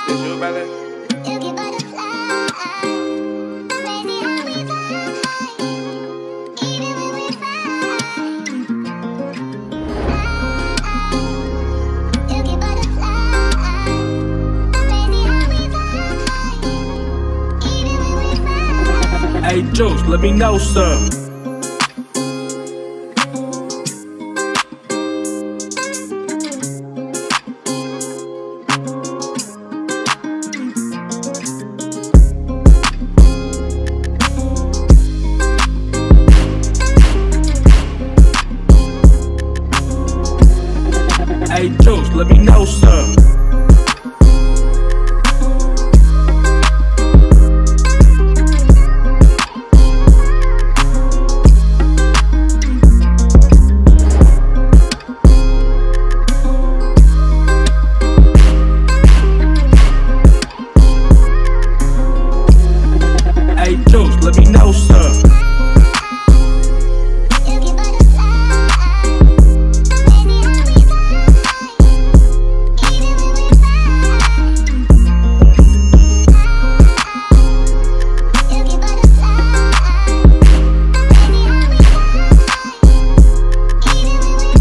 This you about that? You get butterflies, crazy how we fly, even when we fight. You get butterflies, crazy how we fly, even when we fight. Hey Juice, let me know some. Hey Juice, let me know some. Hey Juice, let me know some. You get butterflies, crazy how we fly, even when we fight. You get butterflies, crazy how we fly, even when we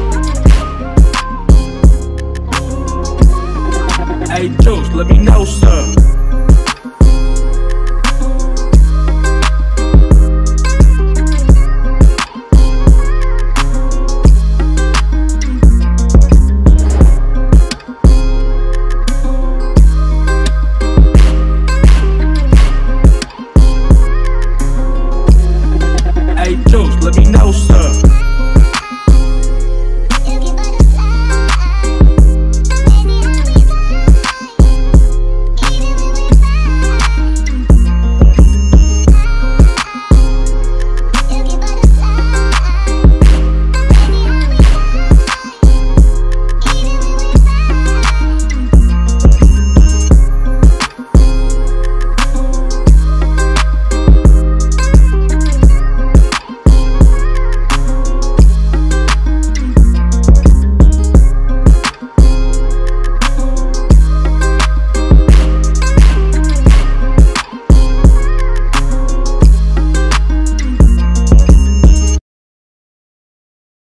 Hey Juice, let me know some.